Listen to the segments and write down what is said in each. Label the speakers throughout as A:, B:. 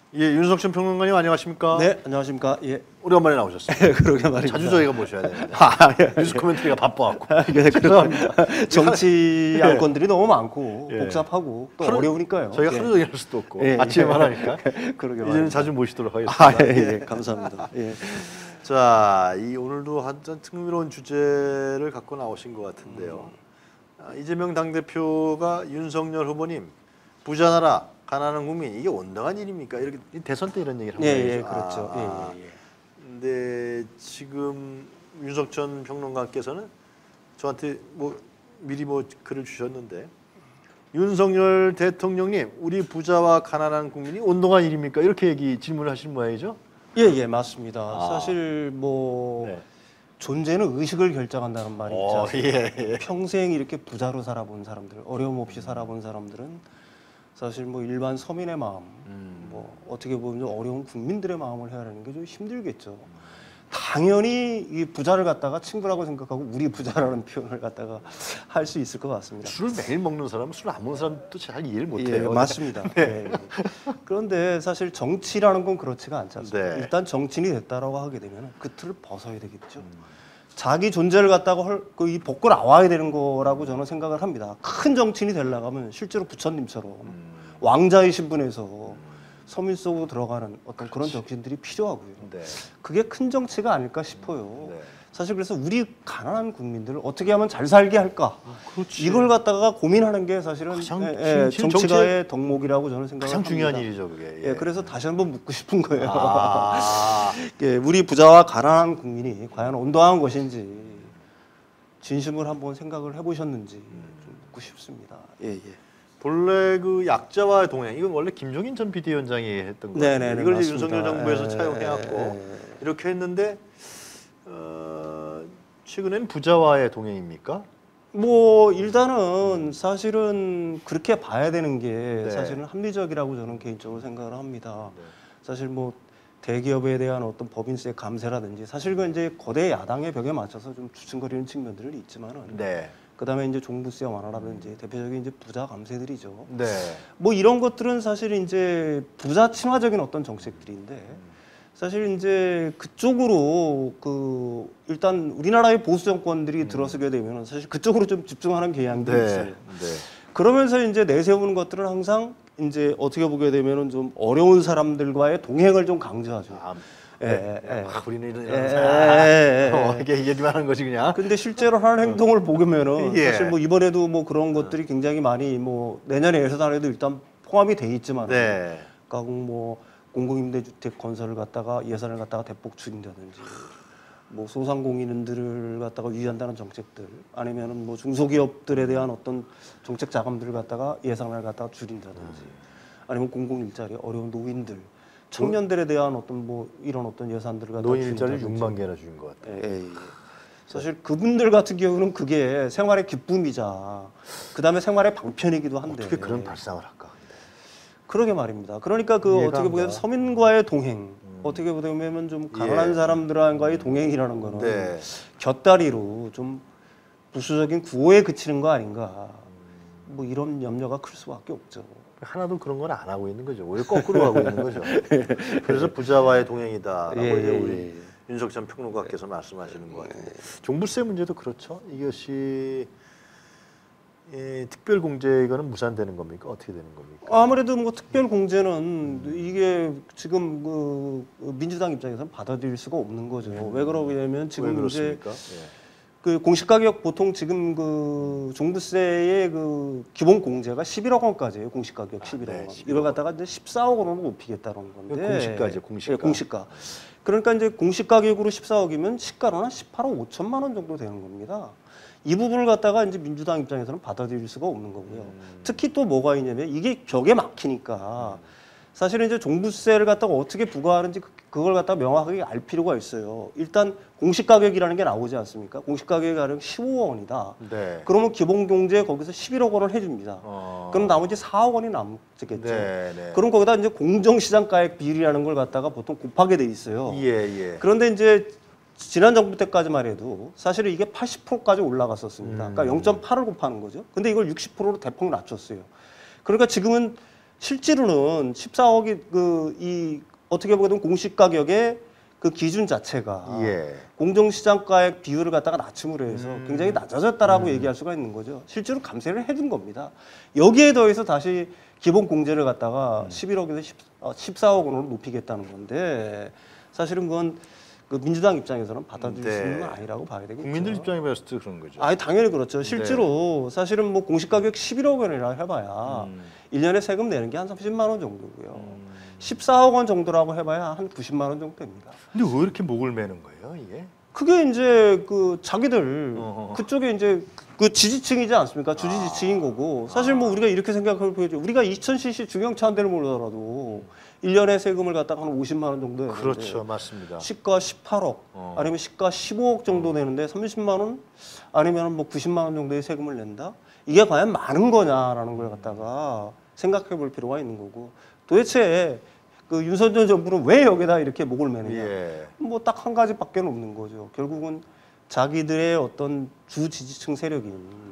A: 예, 윤석천 평론가님 안녕하십니까?
B: 네, 안녕하십니까? 예.
A: 오랜만에 나오셨어요.
B: 그러게 말입니다.
A: 자주 저희가 모셔야 되는데.
B: 예.
A: 뉴스 코멘터리가 바빠갖고.
B: 예, 죄송합니다. 정치 안건들이 너무 많고
A: 예.
B: 복잡하고 또
A: 하루,
B: 어려우니까요.
A: 저희가
B: 예.
A: 하루 종일 할 수도 없고
B: 예,
A: 아침에만
B: 예.
A: 하니까.
B: 그러게
A: 이제는
B: 말입니다.
A: 자주 모시도록 하겠습니다.
B: 예, 감사합니다. 예.
A: 자, 오늘도 한잔 흥미로운 주제를 갖고 나오신 것 같은데요. 이재명 당대표가 윤석열 후보님 부자 나라 가난한 국민 이게 온당한 일입니까? 이렇게 대선 때 이런 얘기를 한 거예요.
B: 예, 그렇죠. 예.
A: 근데 지금 윤석천 평론가께서는 저한테 미리 글을 주셨는데 윤석열 대통령님 우리 부자와 가난한 국민이 온당한 일입니까? 이렇게 질문을 하신 모양이죠?
B: 예, 맞습니다. 사실
A: 네.
B: 존재는 의식을 결정한다는 말이 있죠.
A: 예.
B: 평생 이렇게 부자로 살아본 사람들, 어려움 없이 살아본 사람들은 사실 일반 서민의 마음, 어떻게 보면 좀 어려운 국민들의 마음을 헤아리는 게 좀 힘들겠죠. 당연히 이 부자를 갖다가 친구라고 생각하고 우리 부자라는 표현을 갖다가 할 수 있을 것 같습니다.
A: 술을 매일 먹는 사람은 술 안 먹는 사람도 잘 이해를 못해요.
B: 예, 맞습니다. 네. 그런데 사실 정치라는 건 그렇지가 않지 않습니까?
A: 네.
B: 일단 정치인이 됐다라고 하게 되면 그 틀을 벗어야 되겠죠. 자기 존재를 갖다가 이 벗고 나와야 되는 거라고 저는 생각을 합니다. 큰 정치인이 되려고 하면 실제로 부처님처럼 왕자의 신분에서 서민 속으로 들어가는 어떤 그런 정치인들이 필요하고요.
A: 네.
B: 그게 큰 정치가 아닐까 싶어요.
A: 네.
B: 사실 그래서 우리 가난한 국민들을 어떻게 하면 잘 살게 할까?
A: 그렇지.
B: 이걸 갖다가 고민하는 게 사실은
A: 가장
B: 정치가의 덕목이라고 저는 생각을
A: 가장
B: 합니다.
A: 중요한 일이죠, 그게.
B: 예, 그래서 다시 한번 묻고 싶은 거예요.
A: 아.
B: 예, 우리 부자와 가난한 국민이 과연 온당한 것인지 진심을 한번 생각을 해보셨는지 좀 묻고 싶습니다. 예.
A: 본래 그 약자와의 동행 이건 원래 김종인 전 비대위원장이 했던 거예요.
B: 네네,
A: 이걸
B: 맞습니다.
A: 윤석열 정부에서 차용해갖고 이렇게 했는데 최근엔 부자와의 동행입니까?
B: 일단은 사실은 그렇게 봐야 되는 게
A: 네.
B: 사실은 합리적이라고 저는 개인적으로 생각을 합니다.
A: 네.
B: 사실 대기업에 대한 어떤 법인세 감세라든지 사실 그 이제 거대 야당의 벽에 맞춰서 좀 주춤거리는 측면들은 있지만은
A: 네.
B: 그다음에 이제 종부세 완화라든지 대표적인 이제 부자 감세들이죠.
A: 네.
B: 이런 것들은 사실 이제 부자 친화적인 어떤 정책들인데 사실 이제 그쪽으로 일단 우리나라의 보수 정권들이 들어서게 되면 사실 그쪽으로 좀 집중하는 경향도 있어요.
A: 네.
B: 그러면서 이제 내세우는 것들은 항상 이제 어떻게 보게 되면은 좀 어려운 사람들과의 동행을 좀 강조하죠.
A: 우리는
B: 예.
A: 이게 얘기만 하는 거지 그냥.
B: 근데 실제로 하는 행동을 보면은
A: 예.
B: 사실 이번에도 그런 것들이 굉장히 많이 내년에 예산안에도 일단 포함이 돼 있지만
A: 네.
B: 그러니까 공공임대주택 건설을 갖다가 예산을 갖다가 대폭 줄인다든지 소상공인들을 갖다가 유의한다는 정책들 아니면은 중소기업들에 대한 어떤 정책 자금들을 갖다가 예산을 갖다가 줄인다든지 아니면 공공일자리 어려운 노인들 청년들에 대한 어떤 이런 어떤 예산들을 갖다가
A: 노인 일자리
B: 줄인다든지.
A: 6만 개나 주인 것 같아요.
B: 예. 사실 그분들 같은 경우는 그게 생활의 기쁨이자 그다음에 생활의 방편이기도 한데
A: 어떻게 그런 발상을 할까?
B: 그러게 말입니다. 그러니까 어떻게 보면 서민과의 동행, 어떻게 보면 좀 가난한 사람들과의 동행이라는 거는 곁다리로 좀 부수적인 구호에 그치는 거 아닌가. 이런 염려가 클 수밖에 없죠.
A: 하나도 그런 건 안 하고 있는 거죠. 오히려 거꾸로 하고 있는 거죠. 그래서 부자와의 동행이다라고 이제 우리 윤석천 평론가께서 말씀하시는 것 같은데 종부세 문제도 그렇죠. 이것이 특별 공제 이거는 무산되는 겁니까? 어떻게 되는 겁니까?
B: 아무래도 특별 공제는 이게 지금 민주당 입장에서는 받아들일 수가 없는 거죠. 왜 그러냐면 지금 이제 공시가격 보통 지금 종부세의 기본 공제가 11억 원까지예요. 공시가격 11억 원. 이걸 갖다가 이제 14억 원으로 높이겠다는 건데.
A: 공시가죠, 공시가.
B: 공시가. 그러니까 이제 공시가격으로 14억이면 시가로는 18억 5천만 원 정도 되는 겁니다. 이 부분을 갖다가 이제 민주당 입장에서는 받아들일 수가 없는 거고요. 특히 또 뭐가 있냐면 이게 벽에 막히니까 사실은 이제 종부세를 갖다가 어떻게 부과하는지 그걸 갖다가 명확하게 알 필요가 있어요. 일단 공시가격이라는 게 나오지 않습니까? 공시가격이 가령 15억 원이다.
A: 네.
B: 그러면 기본공제 거기서 11억 원을 해줍니다. 그럼 나머지 4억 원이 남겠죠. 그럼 거기다 이제 공정시장가액 비율이라는 걸 갖다가 보통 곱하게 돼 있어요. 그런데 이제 지난 정부 때까지만 해도 사실은 이게 80%까지 올라갔었습니다. 그러니까 0.8을 곱하는 거죠. 근데 이걸 60%로 대폭 낮췄어요. 그러니까 지금은 실제로는 14억이 이 어떻게 보면 공시 가격의 그 기준 자체가
A: 예.
B: 공정시장가액 비율을 갖다가 낮춤으로 해서 굉장히 낮아졌다라고 얘기할 수가 있는 거죠. 실제로 감세를 해준 겁니다. 여기에 더해서 다시 기본 공제를 갖다가 11억에서 14억 원으로 높이겠다는 건데 사실은 그건 그 민주당 입장에서는 받아들일 수 있는 건 아니라고 봐야 되겠죠.
A: 국민들 입장에 봤을 때 그런 거죠.
B: 아니 당연히 그렇죠. 실제로 사실은 뭐 공시가격 11억 원이라 해봐야 1년에 세금 내는 게 한 30만 원 정도고요. 14억 원 정도라고 해봐야 한 90만 원 정도 됩니다.
A: 근데 왜 이렇게 목을 매는 거예요, 이게?
B: 그게 이제 그 자기들 그쪽에 이제 그 지지층이지 않습니까? 주지지층인 거고 사실 뭐 우리가 이렇게 생각하면 보여죠. 우리가 2000cc 중형차 한 대를 몰더라도 1년에 세금을 갖다가 한 50만 원 정도 내는데
A: 그렇죠, 맞습니다.
B: 시가 18억 아니면 시가 15억 정도 내는데 30만 원 아니면 뭐 90만 원 정도의 세금을 낸다? 이게 과연 많은 거냐라는 걸 갖다가 생각해 볼 필요가 있는 거고 도대체 그 윤석열 정부는 왜 여기다 이렇게 목을 매느냐?
A: 예.
B: 뭐 딱 한 가지밖에 없는 거죠. 결국은 자기들의 어떤 주 지지층 세력인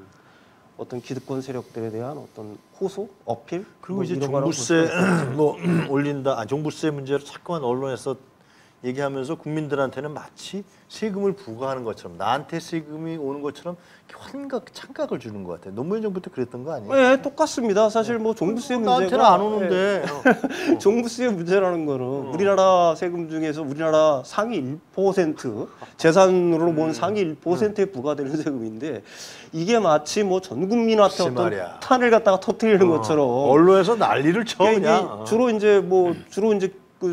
B: 어떤 기득권 세력들에 대한 어떤 호소, 어필
A: 그리고
B: 뭐
A: 이제
B: 이런 거라고
A: 종부세 뭐 올린다, 종부세 문제를 자꾸만 언론에서 얘기하면서 국민들한테는 마치 세금을 부과하는 것처럼 나한테 세금이 오는 것처럼 착각을 주는 것 같아요. 노무현 정부 때 그랬던 거 아니에요?
B: 네, 똑같습니다. 사실 뭐 종부세 문제가
A: 나한테는 안 오는데
B: 종부세 문제라는 거는 우리나라 세금 중에서 우리나라 상위 1% 재산으로 본 상위 1%에 부과되는 세금인데 이게 마치 뭐 전 국민한테
A: 글쎄
B: 어떤
A: 말이야.
B: 탄을 갖다가 터뜨리는 것처럼
A: 언론에서 난리를 쳐 그냥.
B: 이게 주로 이제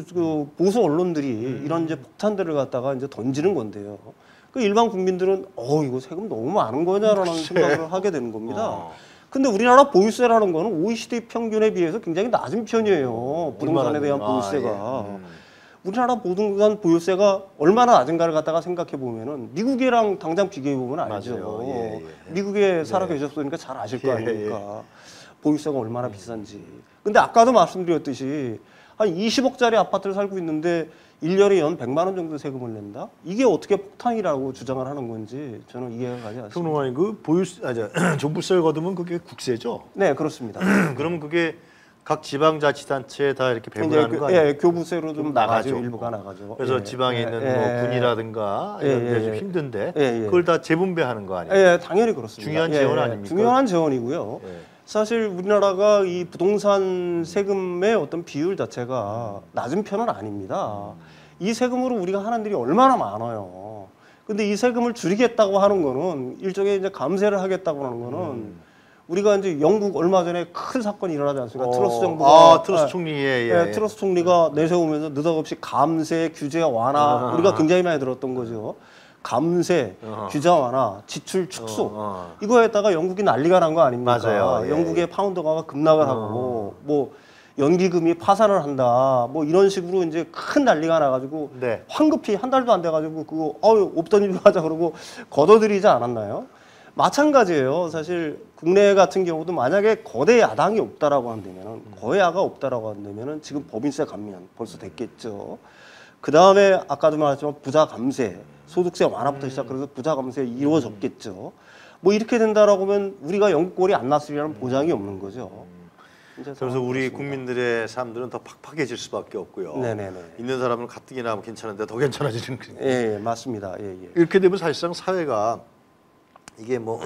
B: 그 보수 언론들이 이런 이제 폭탄들을 갖다가 이제 던지는 건데요. 그 일반 국민들은 이거 세금 너무 많은 거냐라는 생각을 하게 되는 겁니다. 근데 우리나라 보유세라는 거는 OECD 평균에 비해서 굉장히 낮은 편이에요. 부동산에 대한 보유세가. 우리나라 부동산 보유세가 얼마나 낮은가를 갖다가 생각해 보면은 미국이랑 당장 비교해 보면 알죠.
A: 맞아요. 예.
B: 미국에 살아 계셨으니까 잘 아실 거 아닙니까? 보유세가 얼마나 비싼지. 근데 아까도 말씀드렸듯이 한 20억짜리 아파트를 살고 있는데 1년에 연 100만 원 정도 세금을 낸다? 이게 어떻게 폭탄이라고 주장을 하는 건지 저는 이해가 가지 않습니다.
A: 평론가님 그 보유세, 종부세를 거두면 그게 국세죠?
B: 네, 그렇습니다.
A: 그러면 그게 각 지방자치단체에 다 이렇게 배분하는 거 아니에요?
B: 예, 교부세로 좀 나가죠. 일부가 나가죠.
A: 그래서 지방에 있는 뭐 군이라든가 이런 데 좀 힘든데 그걸 다 재분배하는 거 아니에요?
B: 예, 당연히 그렇습니다.
A: 중요한 재원 아닙니까?
B: 중요한 재원이고요.
A: 예.
B: 사실 우리나라가 이 부동산 세금의 어떤 비율 자체가 낮은 편은 아닙니다. 이 세금으로 우리가 하는 일이 얼마나 많아요. 근데 이 세금을 줄이겠다고 하는 거는 일종의 이제 감세를 하겠다고 하는 거는 우리가 이제 영국 얼마 전에 큰 사건이 일어나지 않습니까? 트러스 정부가
A: 트러스 총리
B: 트러스 총리가 내세우면서 느닷없이 감세, 규제 완화 우리가 굉장히 많이 들었던 거죠. 감세, 규제 완화, 지출 축소 이거에다가 영국이 난리가 난 거 아닙니까?
A: 맞아요.
B: 영국의 파운드가 급락을 하고 뭐 연기금이 파산을 한다 뭐 이런 식으로 이제 큰 난리가 나가지고
A: 네.
B: 황급히 한 달도 안 돼가지고 그거 없던 일로 하자 그러고 걷어들이지 않았나요? 마찬가지예요. 사실 국내 같은 경우도 만약에 거대 야당이 없다라고 한다면은 거야가 없다라고 한다면은 지금 법인세 감면 벌써 됐겠죠. 그 다음에 아까도 말했지만 부자 감세, 소득세 완화부터 시작해서 부자 감세 이루어졌겠죠. 뭐 이렇게 된다라고 하면 우리가 영국꼴이 안 났으리라는 보장이 없는 거죠.
A: 그래서 우리 국민들의 삶들은 더 팍팍해질 수밖에 없고요.
B: 네네네.
A: 있는 사람은 가뜩이나 하면 괜찮은데 더 괜찮아지는 거죠.
B: 예, 맞습니다. 예.
A: 이렇게 되면 사실상 사회가 이게 뭐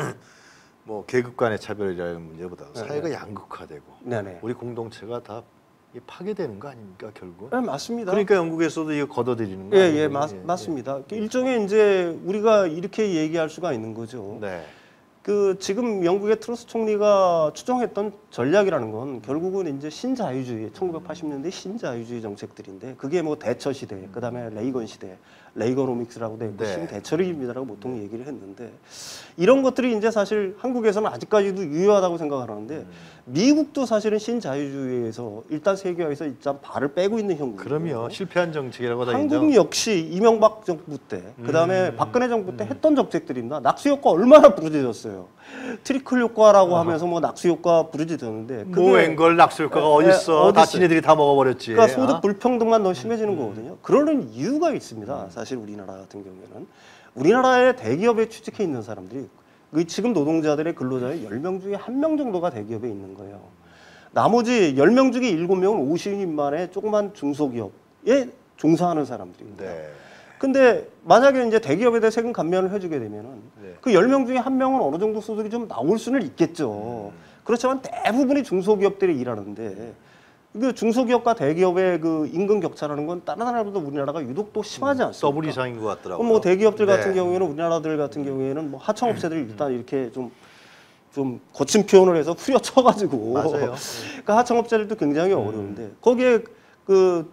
A: 계급 간의 차별이라는 문제보다 사회가 양극화되고
B: 네네.
A: 우리 공동체가 다 파괴되는 거 아닙니까 결국?
B: 네, 맞습니다.
A: 그러니까 영국에서도 이거 걷어들이는 거
B: 예,
A: 아니에요?
B: 맞습니다. 일종의 이제 우리가 이렇게 얘기할 수가 있는 거죠.
A: 네.
B: 그 지금 영국의 트러스 총리가 추정했던 전략이라는 건 결국은 이제 신자유주의, 1980년대 신자유주의 정책들인데 그게 뭐 대처 시대, 그다음에 레이건 시대, 레이거노믹스라고 돼 있고
A: 네.
B: 신대처리입니다라고 보통 얘기를 했는데 이런 것들이 이제 사실 한국에서는 아직까지도 유효하다고 생각을 하는데 미국도 사실은 신자유주의에서 일단 세계화에서 일단 발을 빼고 있는 형국이에요.
A: 그럼요. 실패한 정책이라고 다
B: 한국
A: 인정.
B: 역시 이명박 정부 때, 그다음에 박근혜 정부 때 했던 정책들입니다. 낙수 효과 얼마나 부르짖었어요. 트리클 효과라고 하면서 뭐 낙수 효과 부르짖었는데
A: 앵걸 낙수 효과가 어딨어? 다 지네들이 다 먹어버렸지.
B: 그러니까 소득 불평등만 더 심해지는 거거든요. 그러는 이유가 있습니다. 사실 우리나라 같은 경우에는 우리나라의 대기업에 취직해 있는 사람들이 지금 노동자들의 근로자의 10명 중에 1명 정도가 대기업에 있는 거예요. 나머지 10명 중에 7명은 50인 미만의 조그만 중소기업에 종사하는 사람들입니다.
A: 네.
B: 근데 만약에 이제 대기업에 대해 세금 감면을 해주게 되면은
A: 네.
B: 그 10명 중에 1명은 어느 정도 소득이 좀 나올 수는 있겠죠. 그렇지만 대부분이 중소기업들이 일하는데 그 중소기업과 대기업의 그 임금 격차라는 건 다른 나라보다 우리나라가 유독 또 심하지 않습니까?
A: 더블 이상인 것 같더라고요.
B: 뭐 대기업들 같은
A: 네.
B: 경우에는 우리나라들 같은 경우에는 뭐 하청업체들이 일단 이렇게 좀 거친 표현을 해서 후려쳐가지고
A: 맞아요.
B: 그 하청업체들도 굉장히 어려운데 거기에 그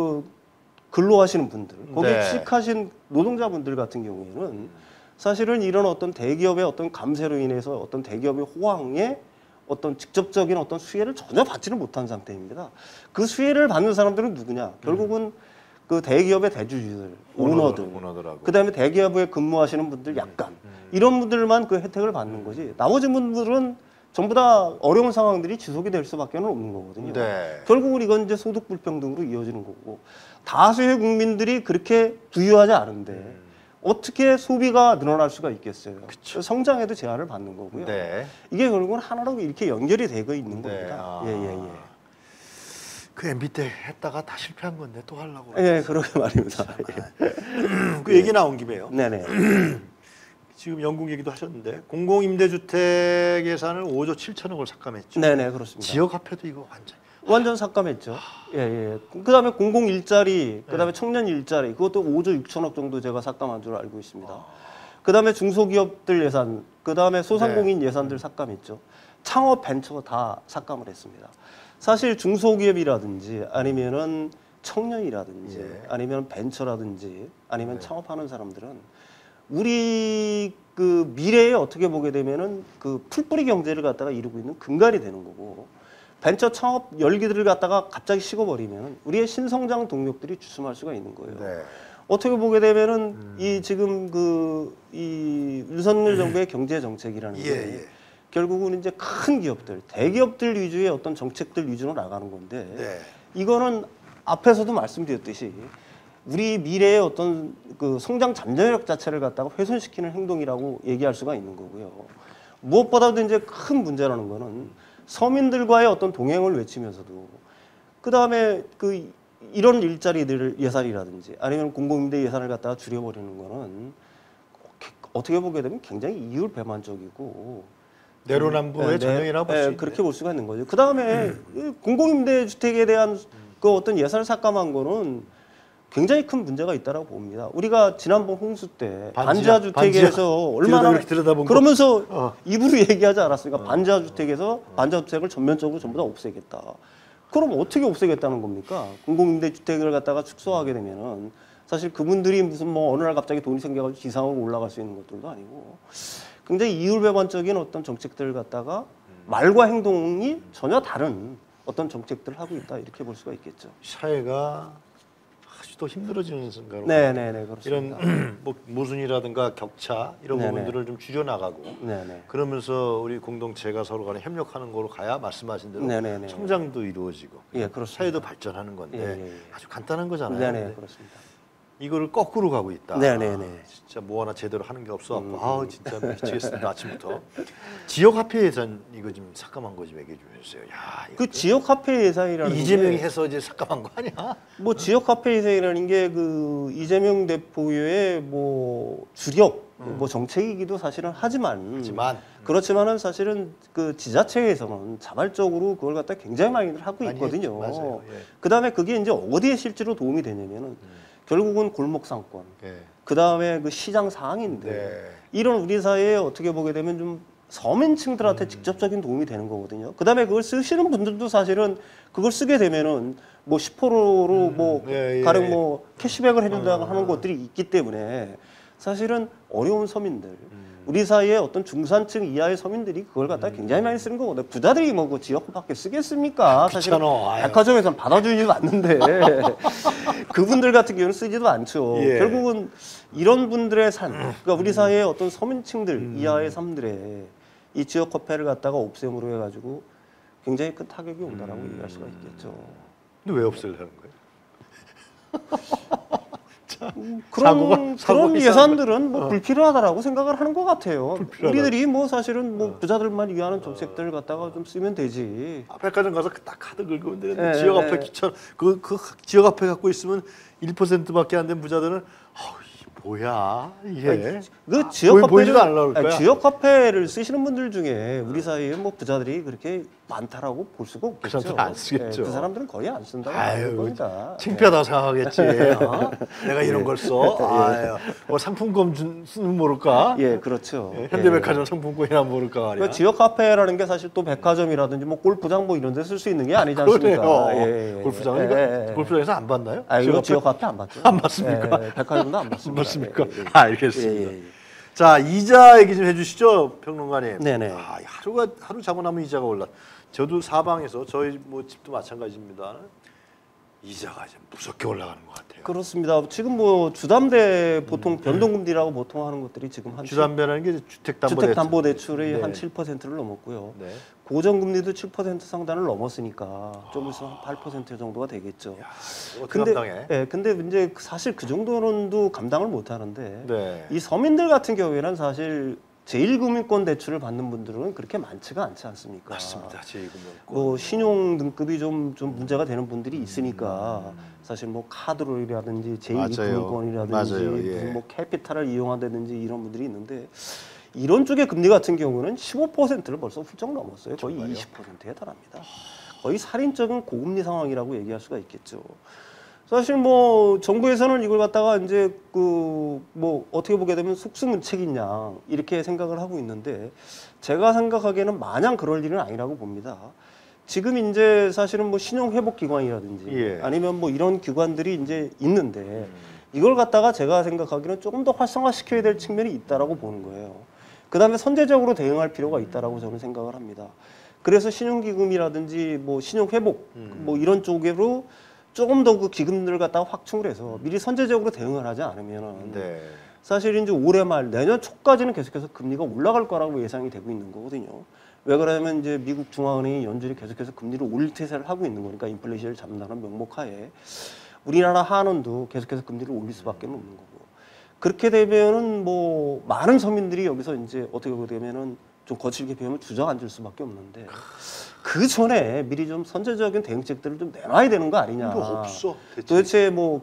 B: 근로하시는 분들, 거기에
A: 네.
B: 취직하신 노동자분들 같은 경우에는 사실은 이런 어떤 대기업의 어떤 감세로 인해서 어떤 대기업의 호황에 어떤 직접적인 어떤 수혜를 전혀 받지는 못한 상태입니다. 그 수혜를 받는 사람들은 누구냐? 결국은 그 대기업의 대주주들, 오너들,
A: 오너들하고.
B: 그다음에 대기업에 근무하시는 분들 약간 이런 분들만 그 혜택을 받는 거지. 나머지 분들은 전부 다 어려운 상황들이 지속이 될 수밖에 없는 거거든요.
A: 네.
B: 결국은 이건 이제 소득 불평등으로 이어지는 거고 다수의 국민들이 그렇게 부유하지 않은데 어떻게 소비가 늘어날 수가 있겠어요? 성장에도 제한을 받는 거고요.
A: 네.
B: 이게 결국은 하나로 이렇게 연결이 되고 있는
A: 네.
B: 겁니다.
A: 아.
B: 예.
A: 그 MB 때 했다가 다 실패한 건데 또 하려고.
B: 예, 그러게 말입니다.
A: 그 얘기 나온 김에요.
B: 네네.
A: 지금 영국 얘기도 하셨는데 공공임대주택 예산을 5조 7천억을 삭감했죠.
B: 네네, 그렇습니다.
A: 지역화폐도 이거
B: 완전 삭감했죠. 예. 그다음에 공공 일자리, 그다음에 청년 일자리, 그것도 5조 6천억 정도 제가 삭감한 줄 알고 있습니다. 그다음에 중소기업들 예산, 그다음에 소상공인 예산들 삭감했죠. 창업 벤처 다 삭감을 했습니다. 사실 중소기업이라든지 아니면은 청년이라든지 아니면 벤처라든지 아니면 창업하는 사람들은 우리 그 미래에 어떻게 보게 되면은 그 풀뿌리 경제를 갖다가 이루고 있는 근간이 되는 거고 벤처 창업 열기들을 갖다가 갑자기 식어버리면 우리의 신성장 동력들이 주춤할 수가 있는 거예요.
A: 네.
B: 어떻게 보게 되면은 이 지금 이 윤석열 정부의 경제 정책이라는 게 결국은 이제 큰 기업들, 대기업들 위주의 어떤 정책들 위주로 나가는 건데 이거는 앞에서도 말씀드렸듯이 우리 미래의 어떤 그 성장 잠재력 자체를 갖다가 훼손시키는 행동이라고 얘기할 수가 있는 거고요. 무엇보다도 이제 큰 문제라는 거는 서민들과의 어떤 동행을 외치면서도 그 다음에 그 이런 일자리들 예산이라든지 아니면 공공임대 예산을 갖다가 줄여버리는 거는 어떻게 보게 되면 굉장히 이율배반적이고
A: 내로남불의 전형이라고 볼 수 있는.
B: 그렇게 볼 수가 있는 거죠. 그 다음에 공공임대 주택에 대한 그 어떤 예산을 삭감한 거는 굉장히 큰 문제가 있다라고 봅니다. 우리가 지난번 홍수 때 반지하 주택에서 얼마나 그러면서 입으로 얘기하지 않았습니까? 반지하 주택에서 반지하 주택을 전면적으로 전부 다 없애겠다. 그럼 어떻게 없애겠다는 겁니까? 공공임대 주택을 갖다가 축소하게 되면은 사실 그분들이 무슨 뭐 어느 날 갑자기 돈이 생겨가지고 지상으로 올라갈 수 있는 것들도 아니고 굉장히 이율배반적인 어떤 정책들을 갖다가 말과 행동이 전혀 다른 어떤 정책들을 하고 있다 이렇게 볼 수가 있겠죠.
A: 사회가 아주 더 힘들어지는 순간으로
B: 네네네 그렇습니다.
A: 이런 뭐 모순이라든가 격차 이런 부분들을 좀 줄여나가고 그러면서 우리 공동체가 서로 간에 협력하는 거로 가야 말씀하신 대로 성장도 이루어지고 사회도 발전하는 건데 아주 간단한 거잖아요.
B: 네네 그렇습니다.
A: 이거를 거꾸로 가고 있다.
B: 네네네.
A: 진짜 뭐 하나 제대로 하는 게 없어갖고 아우 진짜 미치겠습니다 아침부터. 지역화폐 예산 이거 좀 삭감한 거 좀 얘기해 주세요. 야,
B: 그 지역화폐 예산이라는
A: 이재명이 해서 이제 삭감한 거 아니야?
B: 뭐 지역화폐 예산이라는 게 그 이재명 대표의 뭐 주력 뭐 정책이기도 사실은 하지만 그렇지만은 사실은 그 지자체에서는 자발적으로 그걸 갖다 굉장히 많이들 하고 있거든요.
A: 맞아요.
B: 그 다음에 그게 이제 어디에 실제로 도움이 되냐면은 결국은 골목 상권, 그 다음에 그 시장 상인들 이런 우리 사회에 어떻게 보게 되면 좀 서민층들한테 직접적인 도움이 되는 거거든요. 그 다음에 그걸 쓰시는 분들도 사실은 그걸 쓰게 되면은 뭐 10%로 뭐 가령 뭐 캐시백을 해준다고 하는 것들이 있기 때문에 사실은 어려운 서민들, 우리 사이에 어떤 중산층 이하의 서민들이 그걸 갖다 굉장히 많이 쓰는 거거든요. 부자들이 뭐 그 지역밖에 쓰겠습니까? 사실 백화점에서는 받아주지도 않는데 그분들 같은 경우는 쓰지도 않죠. 결국은 이런 분들의 삶, 그러니까 우리 사회의 어떤 서민층들 이하의 삶들의 이 지역 화폐를 갖다가 없앰으로 해가지고 굉장히 큰 타격이 온다라고 얘기할 수가 있겠죠.
A: 근데 왜 없애려는 거예요?
B: 그런
A: 사고가
B: 예산들은 뭐 불필요하다라고 생각을 하는 것 같아요.
A: 불필요하다.
B: 우리들이 뭐 사실은 뭐 부자들만 위하는 정책들을 갖다가 좀 쓰면 되지.
A: 백화점 가서 딱 카드 긁으면 되는데
B: 예,
A: 지역
B: 예,
A: 화폐
B: 예.
A: 귀찮아. 그 지역 화폐 갖고 있으면 1%밖에 안 된 부자들은 이게 뭐야 이게.
B: 그 지역
A: 보이지도
B: 화폐를
A: 않으려고 그럴 거야.
B: 지역 화폐를 쓰시는 분들 중에 우리 사이에 뭐 부자들이 그렇게 많다라고 볼 수가 없겠죠.
A: 그 사람들은 안 쓰겠죠.
B: 그 사람들은 거의 안 쓴다고
A: 아유,
B: 볼 겁니다.
A: 창피하다고 생각하겠지. 내가 이런 걸 써. 아유, 뭐 상품권 쓰는 모를까?
B: 예, 그렇죠.
A: 현대백화점 상품권이란 모를까 말이야.
B: 그 지역 화폐라는 게 사실 또 백화점이라든지 뭐 골프장 뭐 이런 데 쓸 수 있는 게 아니지 않습니까?
A: 그러네요. 골프장은 골프장에서 안 받나요?
B: 이거 지역 화폐 안 받죠.
A: 안 받습니까?
B: 백화점도 안
A: 안
B: 받습니다.
A: 받습니까?
B: 예, 예.
A: 알겠습니다.
B: 예, 예.
A: 자, 이자 얘기 좀 해주시죠, 평론가님.
B: 네네.
A: 하루 자고 나면 이자가 올라. 저도 사방에서 저희 뭐 집도 마찬가지입니다. 이자가 좀 무섭게 올라가는 것 같아요.
B: 그렇습니다. 지금 뭐 주담대 보통 변동금리라고 보통 하는 것들이 지금 한
A: 주담배라는 게
B: 주택담보대출이
A: 네.
B: 한 7%를 넘었고요.
A: 네.
B: 고정금리도 7% 상단을 넘었으니까 좀 있으면 한 8% 정도가 되겠죠.
A: 어떻게 감당해?
B: 근데 이제 사실 그 정도는도 감당을 못 하는데
A: 네.
B: 이 서민들 같은 경우에는 사실 제1금융권 대출을 받는 분들은 그렇게 많지가 않지 않습니까?
A: 맞습니다. 제2금융권.
B: 뭐 신용 등급이 좀 문제가 되는 분들이 있으니까 사실 뭐 카드로라든지
A: 맞아요.
B: 제2금융권이라든지
A: 맞아요. 예.
B: 무슨 뭐 캐피탈을 이용한다든지 이런 분들이 있는데 이런 쪽의 금리 같은 경우는 15%를 벌써 훌쩍 넘었어요. 거의
A: 정말요?
B: 20%에 달합니다. 거의 살인적인 고금리 상황이라고 얘기할 수가 있겠죠. 사실 뭐 정부에서는 이걸 갖다가 이제 그 뭐 어떻게 보게 되면 속수무책인 양 이렇게 생각을 하고 있는데 제가 생각하기에는 마냥 그럴 일은 아니라고 봅니다. 지금 이제 사실은 뭐 신용 회복 기관이라든지
A: 예.
B: 아니면 뭐 이런 기관들이 이제 있는데 이걸 갖다가 제가 생각하기에는 조금 더 활성화시켜야 될 측면이 있다라고 보는 거예요. 그다음에 선제적으로 대응할 필요가 있다라고 저는 생각을 합니다. 그래서 신용기금이라든지 뭐 신용회복 뭐 이런 쪽으로 조금 더 그 기금들을 갖다가 확충을 해서 미리 선제적으로 대응을 하지 않으면
A: 네.
B: 사실 이제 올해 말 내년 초까지는 계속해서 금리가 올라갈 거라고 예상이 되고 있는 거거든요. 왜 그러냐면 이제 미국 중앙은행이 연준이 계속해서 금리를 올릴 태세를 하고 있는 거니까 인플레이션을 잡는다는 명목하에 우리나라 한원도 계속해서 금리를 올릴 수밖에 없는 거고 그렇게 되면은 뭐 많은 서민들이 여기서 이제 어떻게 보게 되면은 좀 거칠게 표현하면 주저앉을 수밖에 없는데 그 전에 미리 좀 선제적인 대응책들을 좀 내놔야 되는 거 아니냐.
A: 이거 없어.
B: 도대체 뭐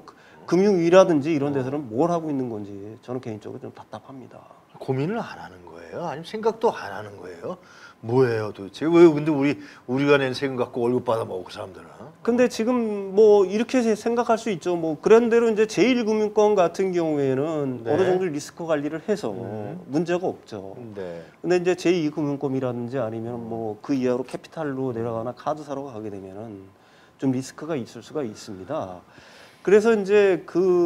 B: 금융위라든지 이런 데서는 뭘 하고 있는 건지 저는 개인적으로 좀 답답합니다.
A: 고민을 안 하는 거예요? 아니면 생각도 안 하는 거예요? 뭐예요 도대체? 왜 근데 우리가 낸 세금 갖고 월급 받아 먹고 그 사람들은?
B: 근데 지금 뭐 이렇게 생각할 수 있죠. 뭐 그런 대로 이제 제1금융권 같은 경우에는
A: 네.
B: 어느 정도 리스크 관리를 해서 문제가 없죠.
A: 네.
B: 근데 이제 제2금융권이라든지 아니면 뭐 그 이하로 캐피탈로 내려가나 카드사로 가게 되면은 좀 리스크가 있을 수가 있습니다. 그래서 이제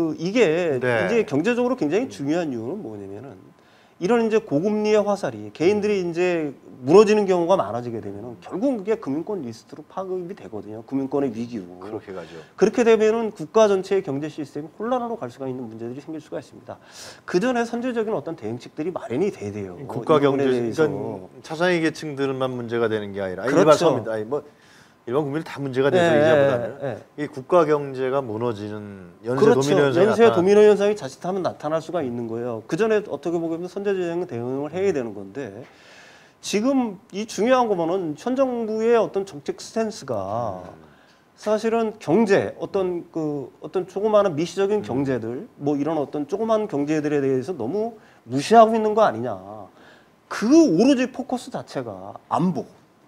B: 이게
A: 네.
B: 이제 경제적으로 굉장히 중요한 이유는 뭐냐면은 이런 이제 고금리의 화살이 개인들이 이제 무너지는 경우가 많아지게 되면은 결국 그게 금융권 리스트로 파급이 되거든요. 금융권의 위기로.
A: 그렇게 가죠.
B: 그렇게 되면은 국가 전체의 경제 시스템이 혼란으로 갈 수가 있는 문제들이 생길 수가 있습니다. 그 전에 선제적인 어떤 대응책들이 마련이 돼야 돼요.
A: 국가
B: 이 부분에
A: 경제
B: 대해서.
A: 그러니까 차상위 계층들만 문제가 되는 게 아니라
B: 그렇죠.
A: 일반 서민 아니 뭐 일반 국민이 다 문제가 돼서 이자보다는
B: 예.
A: 이 국가 경제가 무너지는 연쇄
B: 그렇죠.
A: 도미노 현상이
B: 연쇄
A: 나타나.
B: 도미노 현상이 자칫하면 나타날 수가 있는 거예요. 그 전에 어떻게 보면 선제적 대응을 해야 되는 건데 지금 이 중요한 거는 현 정부의 어떤 정책 스탠스가 사실은 경제 어떤 조그마한 미시적인 경제들 뭐 이런 어떤 조그만 경제들에 대해서 너무 무시하고 있는 거 아니냐. 그 오로지 포커스 자체가 안보.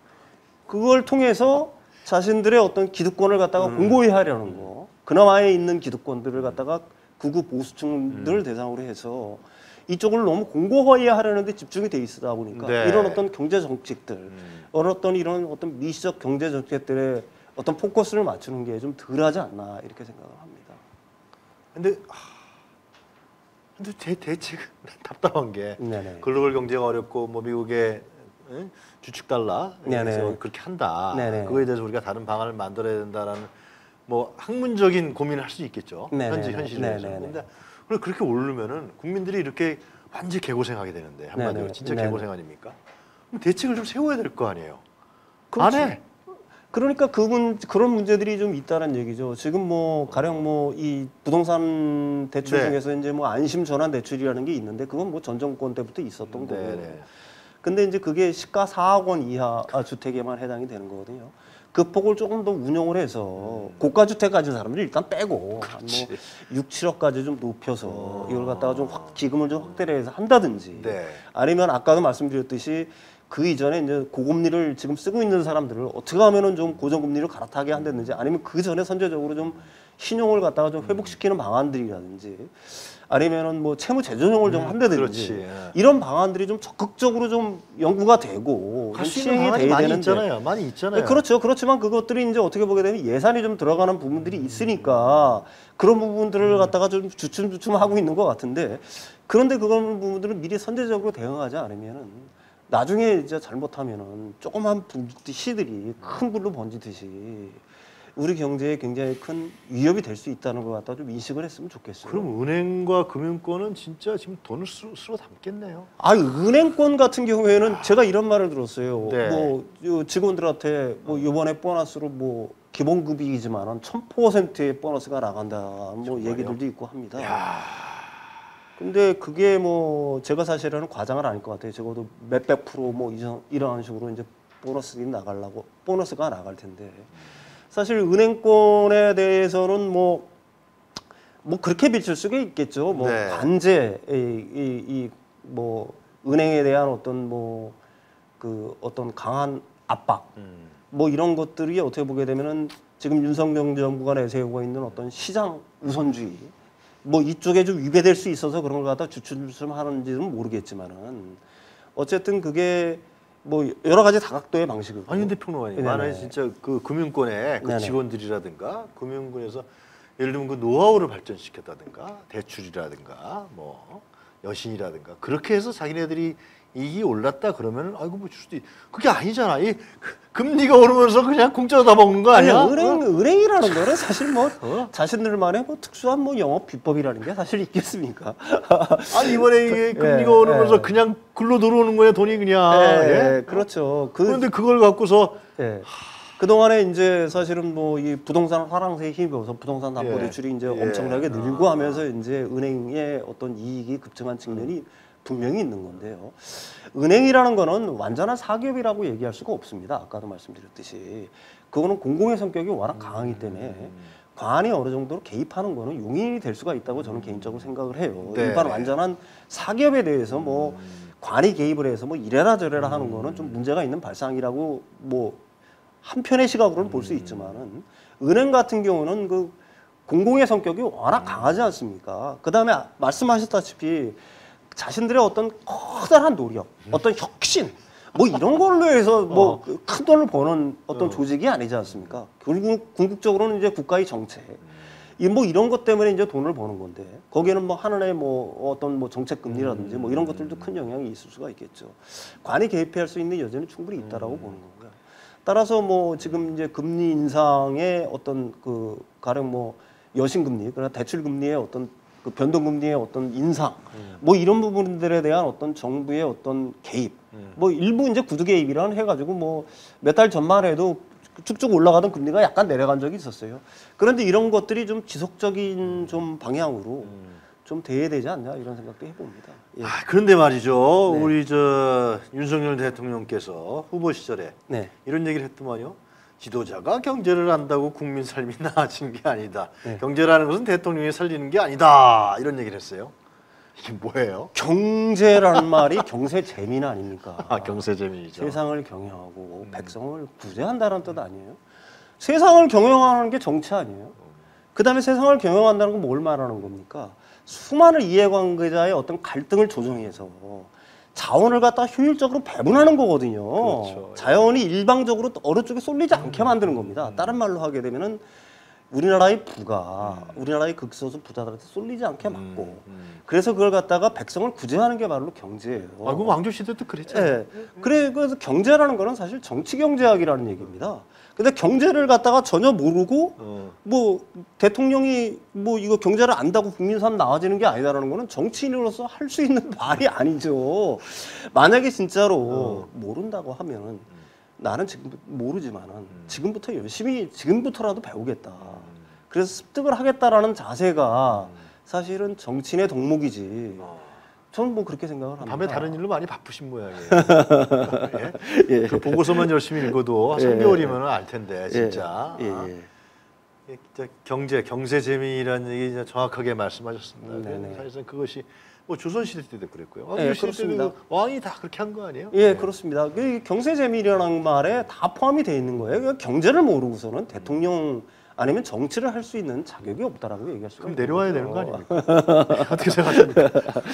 B: 그걸 통해서 자신들의 어떤 기득권을 갖다가 공고히 하려는 거. 그나마에 있는 기득권들을 갖다가 극우 보수층들 대상으로 해서 이쪽을 너무 공고히 하려는 데 집중이 돼 있다 보니까
A: 네.
B: 이런 어떤 경제 정책들, 이런 어떤 미시적 경제 정책들의 어떤 포커스를 맞추는 게 좀 덜하지 않나 이렇게 생각을 합니다.
A: 근데 대책은 답답한 게
B: 네네.
A: 글로벌 경제가 어렵고 뭐 미국의 주축 달러
B: 네네.
A: 그래서 그렇게 한다.
B: 네네.
A: 그거에 대해서 우리가 다른 방안을 만들어야 된다라는 뭐 학문적인 고민을 할 수 있겠죠.
B: 네네.
A: 현실에서.
B: 네네.
A: 근데 그렇게 오르면은 국민들이 이렇게 완전 개고생하게 되는데 한마디로
B: 네네.
A: 진짜
B: 네네.
A: 개고생 아닙니까? 그럼 대책을 좀 세워야 될 거 아니에요.
B: 그렇죠.
A: 안 해.
B: 그러니까 그런 문제들이 좀 있다는 얘기죠. 지금 뭐 가령 뭐 이 부동산 대출
A: 네.
B: 중에서 이제 뭐 안심 전환 대출이라는 게 있는데 그건 뭐 전 정권 때부터 있었던 거고. 근데 이제 그게 시가 4억 원 이하 주택에만 해당이 되는 거거든요. 그 폭을 조금 더 운용을 해서 고가 주택 가진 사람들이 일단 빼고 한 뭐 6, 7억까지 좀 높여서 이걸 갖다가 좀 기금을 좀 확대를 해서 한다든지
A: 네.
B: 아니면 아까도 말씀드렸듯이 그 이전에 이제 고금리를 지금 쓰고 있는 사람들을 어떻게 하면은 좀 고정금리를 갈아타게 한다든지 아니면 그 전에 선제적으로 좀 신용을 갖다가 좀 회복시키는 방안들이라든지 아니면은 뭐 채무 재조정을 좀 한다든지
A: 그렇지.
B: 이런 방안들이 좀 적극적으로 좀 연구가 되고 좀
A: 할 수 있는
B: 시행이
A: 방안이
B: 돼야
A: 많이
B: 되는데
A: 있잖아요. 많이 있잖아요.
B: 네, 그렇죠. 그렇지만 그것들이 이제 어떻게 보게 되면 예산이 좀 들어가는 부분들이 있으니까 그런 부분들을 갖다가 좀 주춤주춤 하고 있는 것 같은데 그런데 그런 부분들은 미리 선제적으로 대응하지 않으면은 나중에 이제 잘못하면은 조그만 시들이 큰 불로 번지듯이 우리 경제에 굉장히 큰 위협이 될 수 있다는 것 갖다 좀 인식을 했으면 좋겠어요.
A: 그럼 은행과 금융권은 진짜 지금 돈을 쓸어 담겠네요.
B: 아, 은행권 같은 경우에는 제가 이런 말을 들었어요.
A: 네.
B: 뭐 직원들한테 뭐 이번에 보너스로 뭐 기본급이지만은 1000%의 보너스가 나간다. 뭐
A: 정말요?
B: 얘기들도 있고 합니다.
A: 야.
B: 근데 그게 뭐 제가 사실은 과장을 아닐 것 같아요. 적어도 몇백 프로 뭐 이런 식으로 이제 보너스가 나갈 텐데 사실 은행권에 대해서는 뭐 그렇게 비칠 수가 있겠죠. 뭐
A: 네.
B: 관제 뭐 은행에 대한 어떤 뭐 그 어떤 강한 압박 뭐 이런 것들이 어떻게 보게 되면은 지금 윤석열 정부가 내세우고 있는 어떤 시장 우선주의 뭐 이쪽에 좀 위배될 수 있어서 그런 걸 갖다 주춤주춤 하는지는 모르겠지만은 어쨌든 그게 뭐 여러 가지 다각도의 방식이고.
A: 아니 근데 평론가님,
B: 네네.
A: 만약에 진짜 그 금융권의 그
B: 네네.
A: 직원들이라든가 금융권에서 예를 들면 그 노하우를 발전시켰다든가 대출이라든가 뭐 여신이라든가 그렇게 해서 자기네들이 이익이 올랐다 그러면 아이고 뭐 줄 수도 그게 아니잖아. 이 금리가 오르면서 그냥 공짜로 다 먹는 거 아니야?
B: 은행이라는 거는 사실 뭐
A: 어?
B: 자신들만의 뭐 특수한 뭐 영업 비법이라는 게 사실 있겠습니까?
A: 아니 이번에 이게 금리가
B: 예,
A: 오르면서
B: 예.
A: 그냥 글로 들어오는 거야 돈이 그냥.
B: 예, 그렇죠.
A: 그런데 그걸 갖고서
B: 예. 그동안에 이제 사실은 뭐 이 부동산 하락세에 힘입어서 부동산 담보
A: 예.
B: 대출이 이제
A: 예.
B: 엄청나게 늘고 하면서 이제 은행의 어떤 이익이 급증한 측면이 분명히 있는 건데요. 은행이라는 거는 완전한 사기업이라고 얘기할 수가 없습니다. 아까도 말씀드렸듯이. 그거는 공공의 성격이 워낙 강하기 때문에 관이 어느 정도로 개입하는 거는 용인이 될 수가 있다고 저는 개인적으로 생각을 해요.
A: 네.
B: 일반 완전한 사기업에 대해서 뭐 관이 개입을 해서 뭐 이래라 저래라 하는 거는 좀 문제가 있는 발상이라고 뭐 한편의 시각으로는 볼 수 있지만은 은행 같은 경우는 그 공공의 성격이 워낙 강하지 않습니까? 그 다음에 말씀하셨다시피 자신들의 어떤 커다란 노력, 어떤 혁신, 뭐 이런 걸로 해서 뭐 큰 돈을 버는 어떤 조직이 아니지 않습니까? 결국 궁극적으로는 이제 국가의 정책, 뭐 이런 것 때문에 이제 돈을 버는 건데 거기에는 뭐 하나의 뭐 어떤 뭐 정책 금리라든지 뭐 이런 것들도 큰 영향이 있을 수가 있겠죠. 관이 개입할 수 있는 여지는 충분히 있다라고 보는 거고요. 따라서 뭐 지금 이제 금리 인상의 어떤 그 가령 뭐 여신금리, 그러나 대출금리의 어떤 그 변동금리의 어떤 인상, 뭐 이런 부분들에 대한 어떤 정부의 어떤 개입, 뭐 일부 이제 구두 개입이라는 해가지고 뭐 몇 달 전만 해도 쭉쭉 올라가던 금리가 약간 내려간 적이 있었어요. 그런데 이런 것들이 좀 지속적인 좀 방향으로 좀 돼야 되지 않냐 이런 생각도 해봅니다. 예.
A: 아, 그런데 말이죠.
B: 네.
A: 우리 저 윤석열 대통령께서 후보 시절에
B: 네.
A: 이런 얘기를 했더만요. 지도자가 경제를 안다고 국민 삶이 나아지는 게 아니다.
B: 네.
A: 경제라는 것은 대통령이 살리는 게 아니다. 이런 얘기를 했어요. 이게 뭐예요?
B: 경제라는 말이 경세 재민 아닙니까?
A: 아, 경세재민이죠.
B: 세상을 경영하고 백성을 구제한다는 뜻 아니에요? 세상을 경영하는 게 정치 아니에요? 그 다음에 세상을 경영한다는 건 뭘 말하는 겁니까? 수많은 이해관계자의 어떤 갈등을 조정해서 자원을 갖다 효율적으로 배분하는 거거든요.
A: 그렇죠.
B: 자원이 일방적으로 어느 쪽에 쏠리지 않게 만드는 겁니다. 다른 말로 하게 되면은 우리나라의 부가 우리나라의 극소수 부자들한테 쏠리지 않게 막고 그래서 그걸 갖다가 백성을 구제하는 게 바로 경제예요.
A: 아, 그 왕조 시대 때 그랬잖아요.
B: 네. 그래서 경제라는 거는 사실 정치 경제학이라는 얘기입니다. 근데 경제를 갖다가 전혀 모르고 뭐 대통령이 뭐 이거 경제를 안다고 국민 삶 나아지는 게 아니다라는 거는 정치인으로서 할 수 있는 말이 아니죠. 만약에 진짜로 모른다고 하면은 나는 지금 모르지만은 지금부터 열심히 지금부터라도 배우겠다. 그래서 습득을 하겠다라는 자세가 사실은 정치인의 덕목이지. 저는 뭐 그렇게 생각을 합니다.
A: 밤에 다른 일로 많이 바쁘신 모양이에요.
B: 예.
A: 그 보고서만 열심히 읽어도 3개월이면 알 텐데 진짜. 경제 재미라는 얘기 정확하게 말씀하셨습니다. 사실상 그것이 뭐 조선시대 때도 그랬고요.
B: 예,
A: 시대
B: 그렇습니다.
A: 때도 왕이 다 그렇게 한 거 아니에요?
B: 예, 그렇습니다. 경제재미라는 말에 다 포함이 되어 있는 거예요. 그러니까 경제를 모르고서는 대통령 아니면 정치를 할 수 있는 자격이 없다라고 얘기할 수가
A: 그럼
B: 있는
A: 내려와야
B: 거죠.
A: 되는 거 아닙니까? 어떻게 생각하십니까?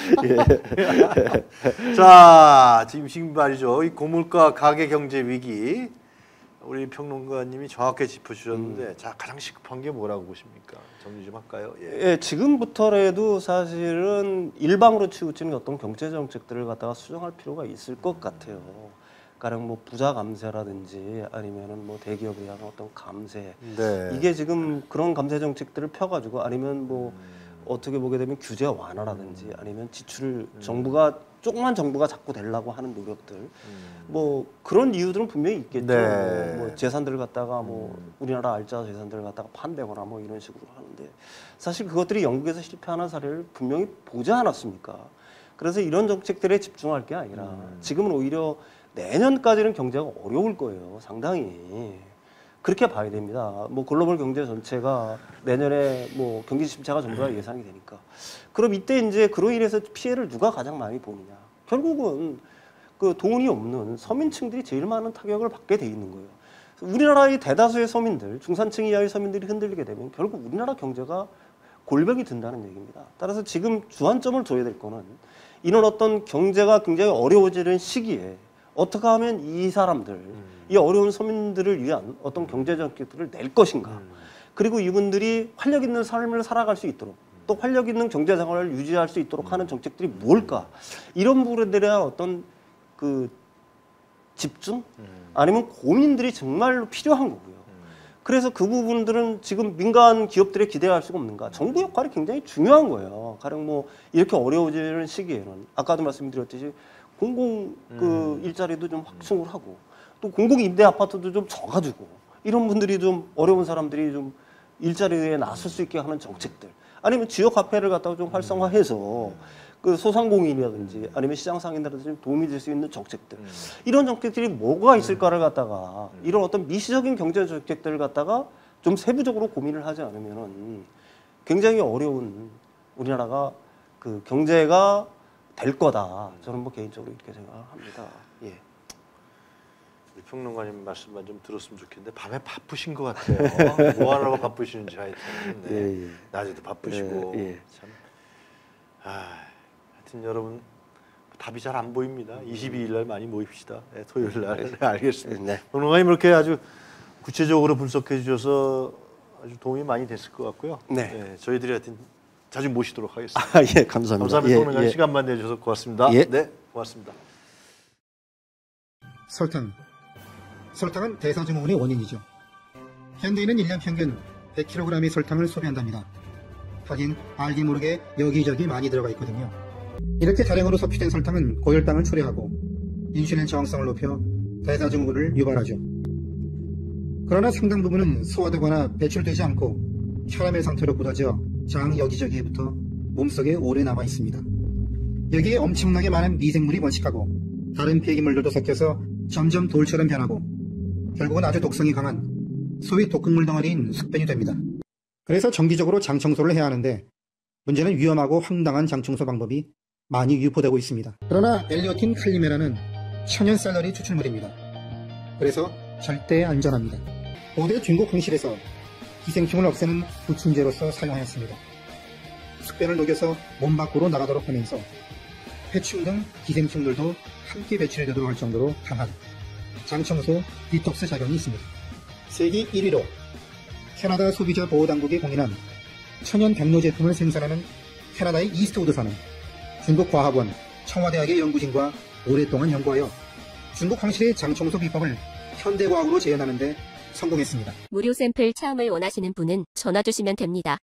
A: 자, 지금 말이죠. 이 고물가 가계 경제 위기 우리 평론가님이 정확히 짚어주셨는데 자, 가장 시급한 게 뭐라고 보십니까? 정리 좀 할까요?
B: 예, 지금부터라도 사실은 일방으로 치우치는 어떤 경제 정책들을 갖다가 수정할 필요가 있을 것 같아요. 가령 뭐 부자 감세라든지 아니면은 뭐 대기업에 대한 어떤 감세.
A: 네.
B: 이게 지금 그런 감세 정책들을 펴가지고 아니면 뭐 어떻게 보게 되면 규제 완화라든지 아니면 지출을 조그만 정부가 자꾸 되려고 하는 노력들 뭐 그런 이유들은 분명히 있겠죠.
A: 네.
B: 뭐 재산들을 갖다가 뭐 우리나라 알짜 재산들을 갖다가 판대거나 뭐 이런 식으로 하는데 사실 그것들이 영국에서 실패하는 사례를 분명히 보지 않았습니까? 그래서 이런 정책들에 집중할 게 아니라 지금은 오히려 내년까지는 경제가 어려울 거예요. 상당히. 그렇게 봐야 됩니다. 뭐 글로벌 경제 전체가 내년에 뭐 경기 침체가 전부 다 예상이 되니까. 그럼 이때 이제 그로 인해서 피해를 누가 가장 많이 보느냐? 결국은 그 돈이 없는 서민층들이 제일 많은 타격을 받게 돼 있는 거예요. 우리나라의 대다수의 서민들, 중산층 이하의 서민들이 흔들리게 되면 결국 우리나라 경제가 골병이 든다는 얘기입니다. 따라서 지금 주안점을 둬야 될 거는 이런 어떤 경제가 굉장히 어려워지는 시기에 어떻게 하면 이 사람들, 이 어려운 서민들을 위한 어떤 경제 정책들을 낼 것인가. 그리고 이분들이 활력 있는 삶을 살아갈 수 있도록 또 활력 있는 경제 생활을 유지할 수 있도록 하는 정책들이 뭘까. 이런 부분들에 대한 어떤 그 집중 아니면 고민들이 정말로 필요한 거고요. 그래서 그 부분들은 지금 민간 기업들에 기대할 수가 없는가. 정부 역할이 굉장히 중요한 거예요. 가령 뭐 이렇게 어려워지는 시기에는 아까도 말씀드렸듯이 공공 그 일자리도 좀 확충을 하고 또 공공 임대 아파트도 좀 정해주고 이런 분들이 좀 어려운 사람들이 좀 일자리에 나설 수 있게 하는 정책들 아니면 지역 화폐를 갖다가 좀 활성화해서 그 소상공인이라든지 아니면 시장 상인들한테 도움이 될 수 있는 정책들 이런 정책들이 뭐가 있을까를 갖다가 이런 어떤 미시적인 경제 정책들을 갖다가 좀 세부적으로 고민을 하지 않으면은 굉장히 어려운 우리나라가 그 경제가 될 거다. 저는 뭐 개인적으로 이렇게 생각합니다. 예.
A: 평론가님 말씀만 좀 들었으면 좋겠는데 밤에 바쁘신 것 같아요. 뭐 하느라고 바쁘시는지 하여튼 네. 낮에도 바쁘시고 참. 하여튼 여러분 답이 잘 안 보입니다. 22일 날 많이 모입시다. 네, 토요일 날. 네, 알겠습니다.
B: 네.
A: 평론가님 이렇게 아주 구체적으로 분석해 주셔서 아주 도움이 많이 됐을 것 같고요.
B: 네.
A: 저희들이 하여튼 자주 모시도록 하겠습니다.
B: 예, 감사합니다.
A: 감사합니다. 평론가님 시간만 내주셔서 고맙습니다.
B: 예.
A: 네, 고맙습니다.
C: 설탕은 대사증후군의 원인이죠. 현대인은 1년 평균 100kg의 설탕을 소비한답니다. 하긴 알게 모르게 여기저기 많이 들어가 있거든요. 이렇게 다량으로 섭취된 설탕은 고혈당을 초래하고 인슐린 저항성을 높여 대사증후군을 유발하죠. 그러나 상당 부분은 소화되거나 배출되지 않고 혈압의 상태로 굳어져 장 여기저기에 붙어 몸속에 오래 남아 있습니다. 여기에 엄청나게 많은 미생물이 번식하고 다른 폐기물들도 섞여서 점점 돌처럼 변하고 결국은 아주 독성이 강한 소위 독극물 덩어리인 숙변이 됩니다. 그래서 정기적으로 장 청소를 해야 하는데 문제는 위험하고 황당한 장 청소 방법이 많이 유포되고 있습니다. 그러나 엘리오틴 칼리메라는 천연 샐러리 추출물입니다. 그래서 절대 안전합니다. 고대 중국 황실에서 기생충을 없애는 부침제로서 사용하였습니다. 숙변을 녹여서 몸 밖으로 나가도록 하면서 해충 등 기생충들도 함께 배출이 되도록 할 정도로 강한 장청소 디톡스 작용이 있습니다. 세계 1위로 캐나다 소비자 보호당국이 공인한 천연 담요 제품을 생산하는 캐나다의 이스트우드사는 중국 과학원 청와대학의 연구진과 오랫동안 연구하여 중국 황실의 장청소 비법을 현대과학으로 재현하는 데 성공했습니다.
D: 무료 샘플 체험을 원하시는 분은 전화 주시면 됩니다.